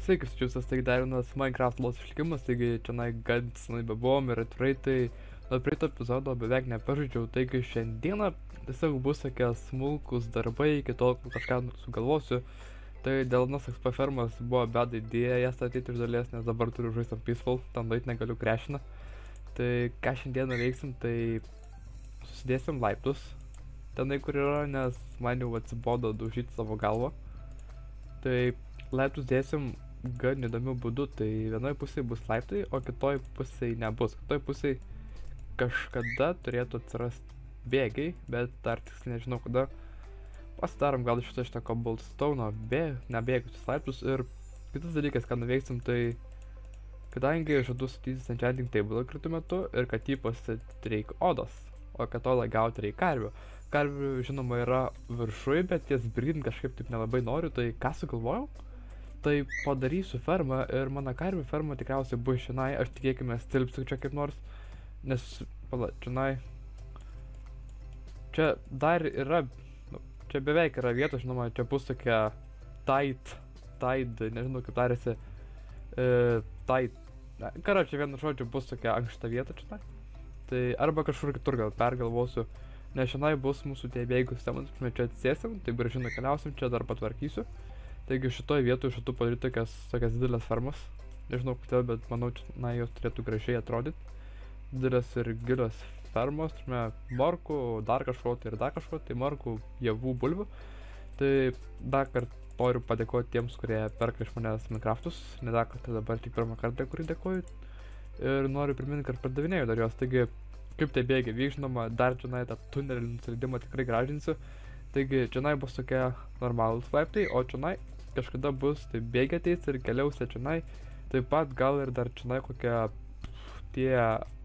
Sveiki, Čiūsas, taigi dar vienas Minecraft los išlikimas, taigi čia gan senai bebuvom ir atvirai tai nuo praeito epizodo beveik nepažaidžiau, taigi šiandieną tiesiog bus tokie smulkus darbai, iki tol kažką sugalvosiu. Tai dėl Nas XP fermos buvo beda idėja ją statyti iš dalies, nes dabar turiu žaisti ant Peaceful, tam daryt negaliu crashina. Tai ką šiandieną veiksim, tai susidėsim laiptus tenai kur yra, nes man jau atsibodo daužyti savo galvą. Tai laiptus dėsim gan įdomių būdų, tai vienoje pusėje bus laiptai, o kitoje pusėje nebus. Kitoje pusėje kažkada turėtų atsirasti bėgiai, bet dar tiksliai nežinau kada. Pasidarom gal šitą cobblestone nebėgusius laiptus. Ir kitas dalykas, ką nuveiksim, tai kadangi žadu statytis enchanting table kritų metu ir kad jį pasistatyti reikia odos, o kad odą gauti reikia karvių. Karvių žinoma yra viršui, bet ties breedint kažkaip taip nelabai noriu, tai ką sugalvojau? Tai padarysiu fermą ir mano karvių ferma tikriausiai bus šiandien, aš tikėkime stilpsiu čia kaip nors, nes pala, čia dar yra, čia beveik yra vieta, žinoma, čia bus tokia tide, nežinau kaip tarėsi, karočią vienu žodžiu bus tokia ankšta vieta čia, tai arba kažkur kitur gal pergalvosiu, nes šiandien bus mūsų tie bėgių sistemas, čia atsėsim, tai gražiai nukeliausim, čia dar patvarkysiu. Taigi šitoje vietoje šitų padaryti tokias didelės fermas. Nežinau kodėl, bet manau, jos turėtų gražiai atrodyti. Didelės ir gilios fermos, morkų, dar kažko, tai morkų, javų, bulvių. Tai dar kartą noriu padėkoti tiems, kurie perka iš manęs Minecraftus. Ne dar kartą, dabar tik pirmą kartą, kurį dėkoju. Ir noriu priminti, kad pardavinėjau dar jos. Taigi, kaip tai bėgia vyks, žinoma, dar čia tą tunelį nusileidimą tikrai gražinsiu. Taigi, čia bus tokie normalūs laiptai, o čia kažkada bus tai bėgia ateis ir keliausia čia. Taip pat gal ir dar čia kokie tie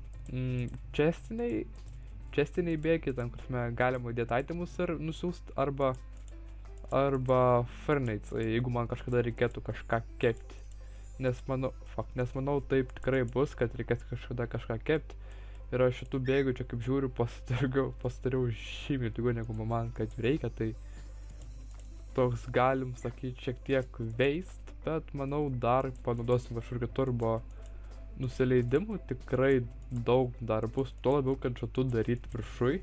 chestiniai bėgiai, tam kur galima įdėti itemus ir nusiųsti arba furnates, jeigu man kažkada reikėtų kažką kepti. Nes manau taip tikrai bus, kad reikės kažkada kažką kepti. Ir aš šitų bėgių čia kaip žiūriu pasidariau žymiai daugiau negu man kad reikia, tai toks galim sakyti šiek tiek waste, bet manau dar panaudosim kažkur kitur, buvo nusileidimų tikrai daug dar bus, tuo labiau, kad žadu daryti viršui.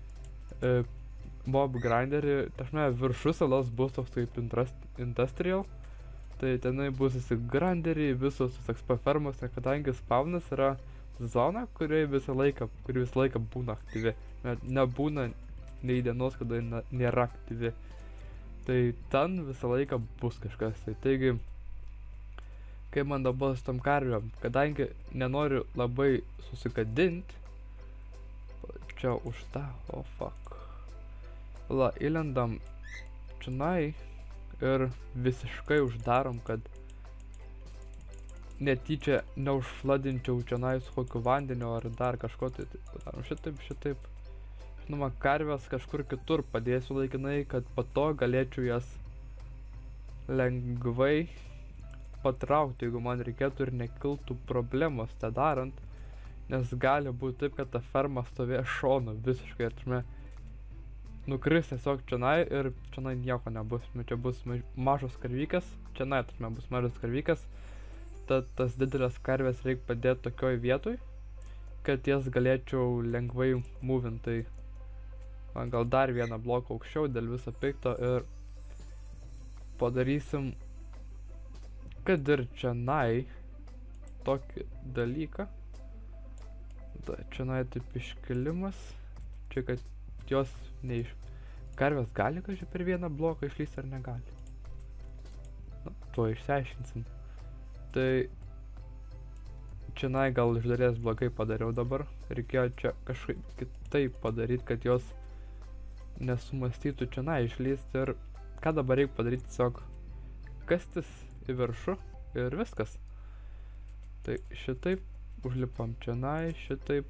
Mob grinderį, viršus salas bus toks kaip industrial, tai tenai bus visi grinderiai, visos XP fermos, kadangi spawnas yra zona, kuri visą laiką būna aktyvi, nebūna nei dienos, kada nėra aktyvi. Tai ten visą laiką bus kažkas. Taigi, kaip man dabar su tom karviam, kadangi nenoriu labai susikadinti, čia už tą, įlendam čia ir visiškai uždarom, kad netyčia neužfladinčiau čia su kokiu vandeniu ar dar kažko, tai padarom šitaip. Žinoma, karvės kažkur kitur padėsiu laikinai, kad po to galėčiau jas lengvai patraukti, jeigu man reikėtų ir nekiltų problemos tą darant, nes gali būti taip, kad ta ferma stovės šonu visiškai ir nukris tiesiog čia ir čia nieko nebus, čia bus mažos karvykas, čia bus mažas karvykas, tad tas didelės karvės reikia padėti tokioj vietoj, kad jas galėčiau lengvai movinti. Man gal dar vieną bloką aukščiau dėl viso pikto ir padarysim, kad ir čia tokį dalyką. Čia taip iškilimas, čia kad jos karvės gali kažkaip per vieną bloką išlysti ar negali. Tuo išsiaiškinsim. Tai čia gal iš dalies blogai padariau dabar, reikėjo čia kažkaip kitaip padaryti, kad jos nesumastytų čia išlysti ir ką dabar reikia padaryti, tiesiog kastis į viršų ir viskas. Tai šitaip užlipam čia, šitaip.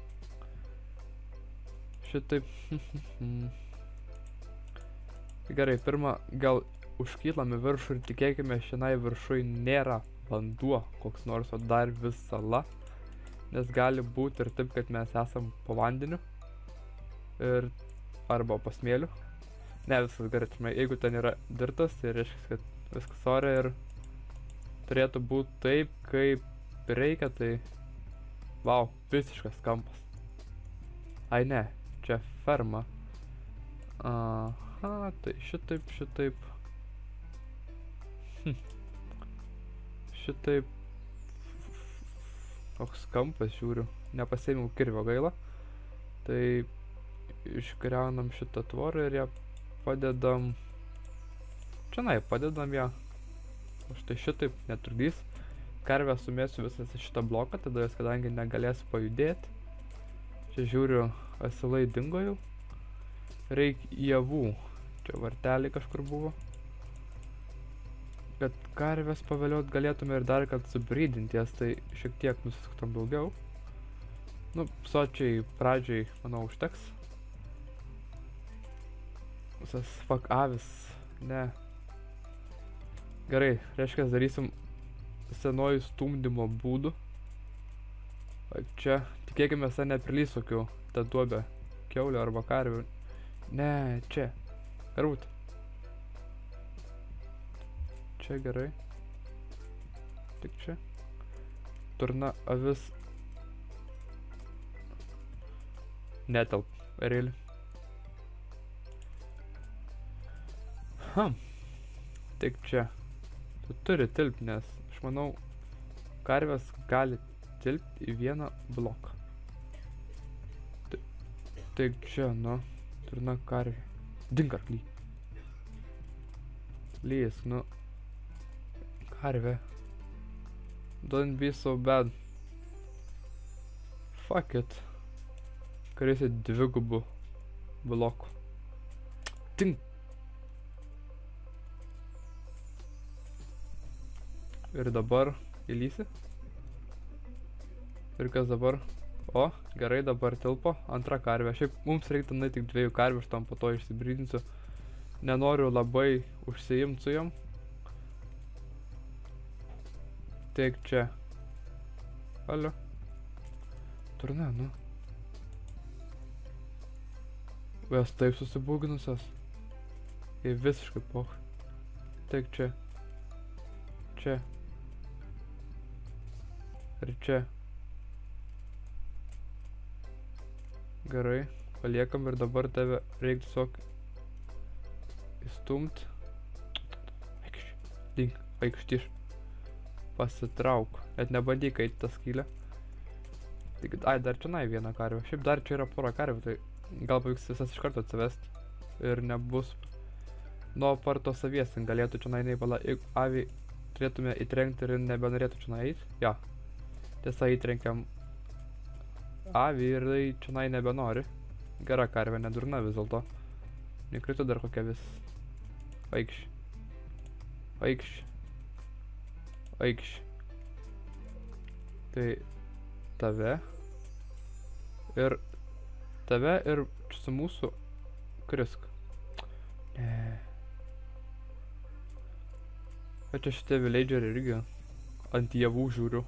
Gerai, pirmą gal užkylam į viršų ir tikėkime šiandien viršui nėra vanduo koks nors, o dar vis sala, nes gali būti ir taip, kad mes esam po vandeniu ir arba po smėliu. Ne, viskas gerai, jeigu ten yra dirtas, tai reiškia, kad viskas ore ir turėtų būti taip, kaip reikia, tai... Vau, visiškas kampas. Ai ne, čia ferma. Aha, tai šitaip. Šitaip. Koks kampas žiūriu. Nepasėmiau kirvio gaila. Tai išgriaunam šitą tvorą ir ją padedam. Čionai padedam ją. O štai šitaip netrukdys. Karvę sumėsiu visą šitą bloką, tada jos kadangi negalės pajudėti. Čia žiūriu, asilai dingo jau. Reik javų. Čia varteliai kažkur buvo. Kad karvės pavėliot galėtume ir dar kad subrydinties, tai šiek tiek nusisktom daugiau. Nu, sočiai pradžiai, manau, užteks. Visas fuck avis. Ne. Gerai, reiškia, darysim senojų stumdymo būdų. O čia, tikėkime, neprilys kokių tą duobę kiaulio arba karvių. Ne, čia. Karvut. Čia gerai. Tik čia. Turna avis. Netelp, realiai. Tik čia. Tu turi tilpti, nes aš manau, karvės gali tilpti į vieną bloką. Tik čia, nu, turna karvė. Dink arklį. Lysk, nu. Karvė. Don't be so bad. Fuck it. Karėsi dvigubų blokų. Dink. Ir dabar įlysi. Ir kas dabar? O, gerai, dabar tilpo antra karvė. Šiaip mums reikia tenai tik 2 karvių, aš tam po to išsibrydinsiu. Nenoriu labai užsiimti su jom. Tik čia. Alio. Turne, nu. Jas taip susibūginusios. Jie visiškai poch. Tik čia. Čia. Ir čia. Gerai, paliekam ir dabar tave reikia tiesiog įstumt. Aikščiai. Dink, aikštiš. Pasitrauk. Net nebandyk eiti tą skylę. Tik, ai, dar čia vieną karvę. Šiaip dar čia yra pora karvių, tai gal pavyks visas iš karto atsivesti. Ir nebus nuo partos avies. Galėtų čia neįpala avį turėtume įtrenkti ir nebenorėtų čia eiti. Ja. Tiesa, įtrenkiam avį ir tai čia nebenori. Gera karvė, nedurna vis dėlto. Nekrito dar kokia vis. Aikščiai. Aikščiai. Aikščiai. Tai tave ir su mūsų krisk. Ne. O čia šitie villageriai irgi ant javų žiūriu.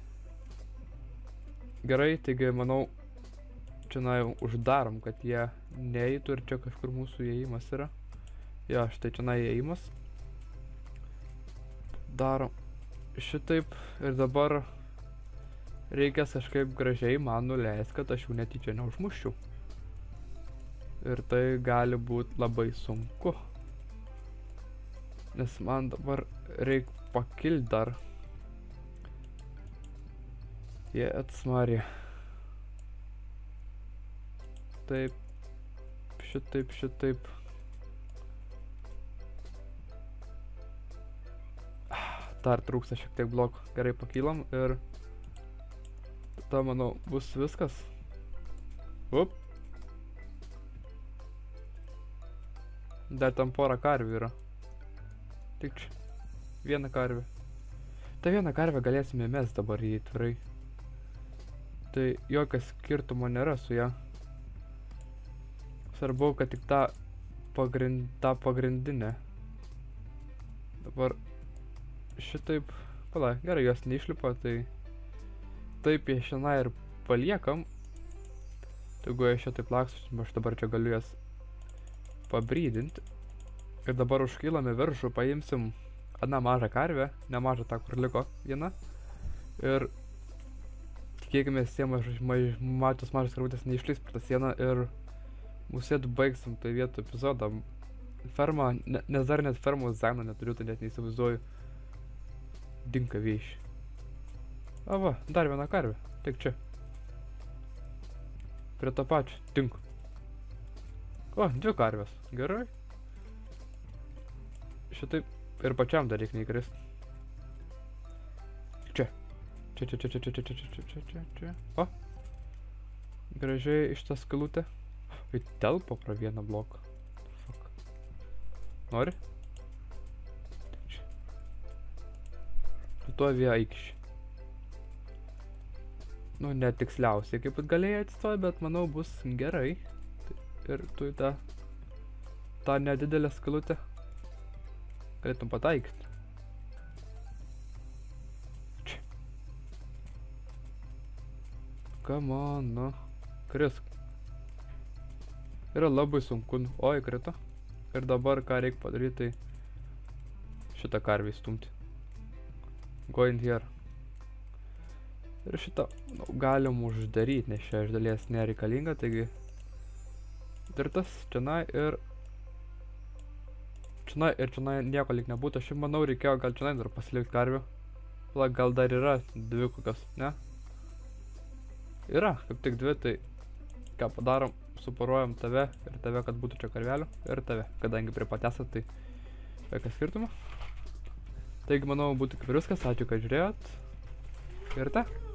Gerai, taigi manau, čia uždarom, kad jie neįtų ir čia kažkur mūsų įėjimas yra. Jo, štai čia įėjimas. Darom šitaip ir dabar reikės kažkaip gražiai man nuleist, kad aš jų netyčia neužmuščiau. Ir tai gali būti labai sunku. Nes man dabar reik pakilti dar. Jie atsmarė. Taip. Šitaip. Dar trūksta šiek tiek blokų. Gerai pakylam ir tada, manau, bus viskas. Up. Dar tam porą karvių yra. Tik čia. Vieną karvę. Ta vieną karvę galėsime mest dabar į tvarai. Tai jokio skirtumo nėra su ją. Svarbu, kad tik tą pagrindinę. Dabar šitaip. Pala, gerai, jos neišlipa, tai taip jie šiandien ir paliekam. Jeigu aš šitaip lakstu, aš dabar čia galiu jas pabrydinti. Ir dabar užkylame viršų, paimsim Ana maža karvė, nemaža ta, kur liko viena. Ir tikėkime, mačios mažas karvutės neišlys per tą sieną ir mūsėtų baigsim tai vietų epizodą. Ferma, nes dar net fermos dizaino neturiu, tai net neįsivaizduoju. Dinka vėš. O va, dar viena karvė, tik čia. Prie to pačio, tinku. O, 2 karvės, gerai. Šitaip ir pačiam dar reikia neįkrist. Čia. Čia. O. Gražiai iš tą skylutę. Telpa pro vieną bloką. Fuck. Nori? Čia. Tuo vie aikščiai. Nu, netiksliausiai kaip galėjai atsistoti, bet manau bus gerai. Ir tu į tą nedidelę skylutę galėtum pataikyti. Čia. Come on, nu. Krisk. Yra labai sunku. Oi, krito. Ir dabar ką reikia padaryti, tai šitą karvį stumti. Go in here. Ir šitą galim uždaryti, nes čia iš dalies nereikalinga, taigi dirtas čionai ir čionai nieko lyg nebūtų. Aš manau, reikėjo gal čionai dar pasilikti karvių. Gal dar yra 2 kokios, ne? Yra, kaip tik 2, tai ką padarom, suporuojam tave ir tave, kad būtų čia karvelių ir tave, kadangi prie patesat, tai jokia skirtumo. Taigi, manau, būtų kaip ir viskas, ačiū, kad žiūrėjot. Ir ta.